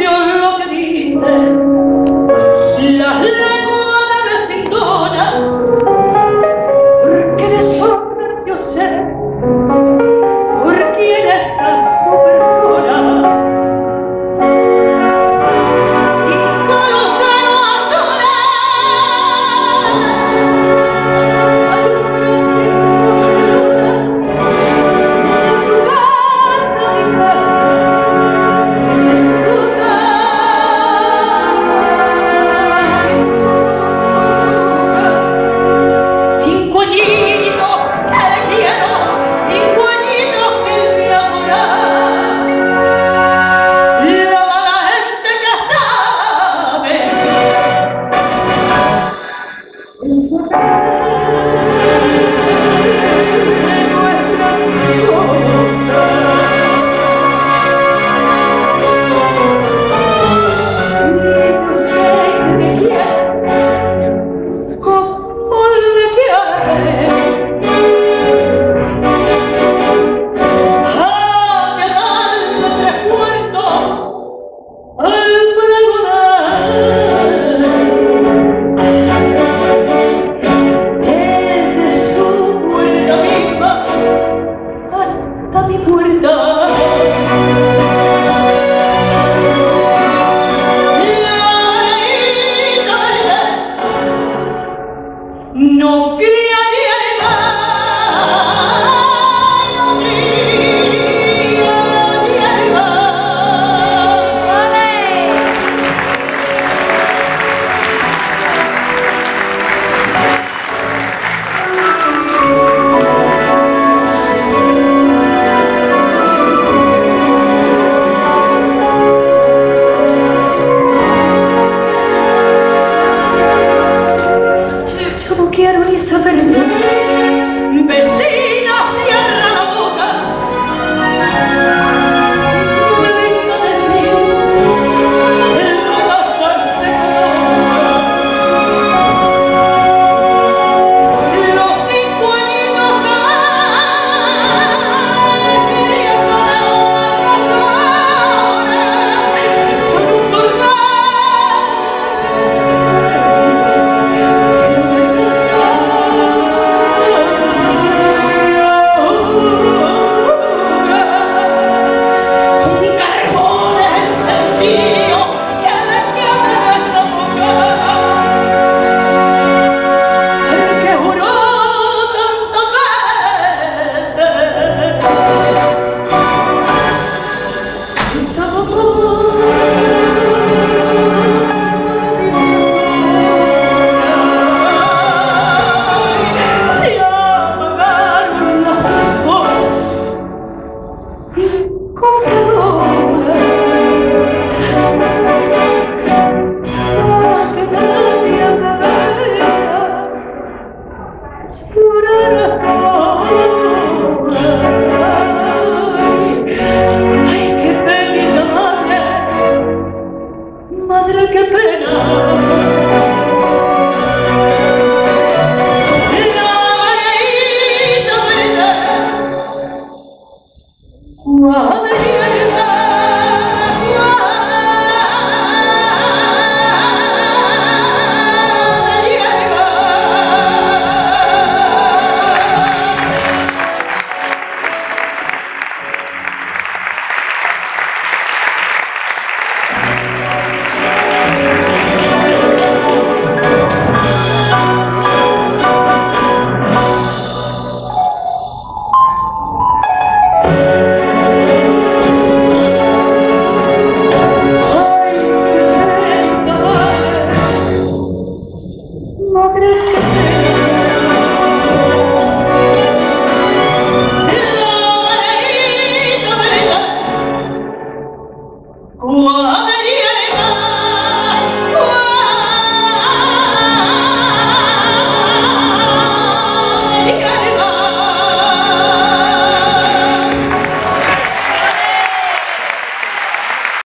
lo que dicen las lenguas de vecindona, porque de sobra yo sé por quién está su persona. Sin conocer a soledad, hay un de su casa mi casa, de su boca. Cinco añitos que le quiero, 5 añitos que le voy a morar. La mala gente ya sabe esa de nuestra cosa. Si yo sé que me quiere como le quiere, a mi darle 3 cuartos al pregonar. Desde su puerta misma hasta mi puerta, no cría ni animal, no cría ni animal. Yo no quiero ni saberlo. Vecina, cierra la boca. No me venga a decir que la casa se coloca. Los 5 añitos que quería para otra persona son un cordón. Un carbón encendido que le queme esa boca, el que juró tantas veces estaba se apagaron las 5 farolas para que nadie me vea llorar sola. Ay, qué pena, madre, qué pena.